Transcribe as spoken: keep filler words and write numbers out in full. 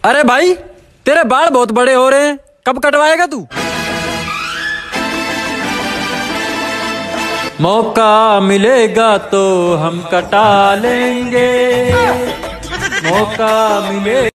अरे भाई, तेरे बाल बहुत बड़े हो रहे हैं, कब कटवाएगा तू? मौका मिलेगा तो हम कटा लेंगे, मौका मिले